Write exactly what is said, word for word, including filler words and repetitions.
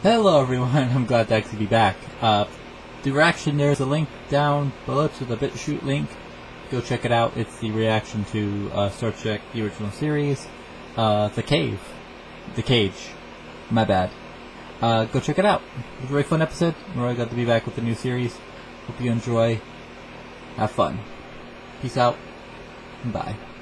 Hello everyone, I'm glad to actually be back. Uh, the reaction, there's a link down below to the BitChute link. Go check it out. It's the reaction to uh, Star Trek, the original series. Uh, The Cave. The Cage. My bad. Uh, go check it out. It was a very fun episode. I'm really glad to be back with the new series. Hope you enjoy. Have fun. Peace out. Bye.